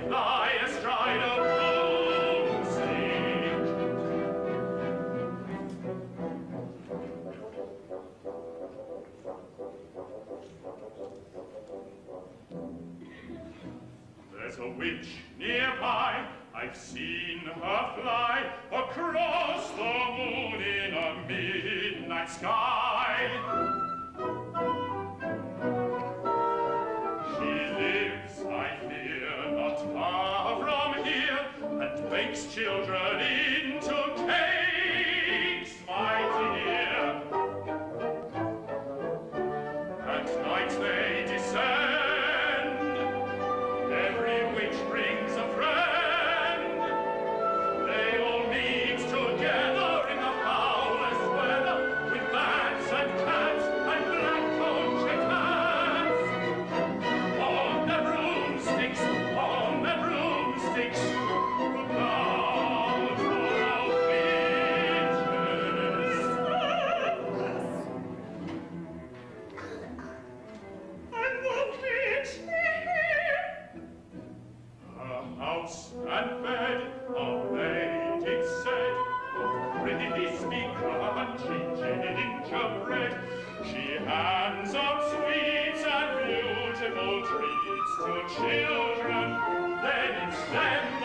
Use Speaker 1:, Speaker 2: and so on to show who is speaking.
Speaker 1: lie astride a broomstick. There's a witch nearby, I've seen her fly across the moon in a midnight sky. She lives, I fear, not far from here, and bakes children into cakes, my dear. At night they descend, every witch brings a friend. They all meet together in the foulest weather, with bats and cats and black-coated hats. On their broomsticks, look out for our witches. And the witch a house and bed, of late it said, of crispy crunchy gingerbread. She hands out sweets and beautiful treats to children, then it's them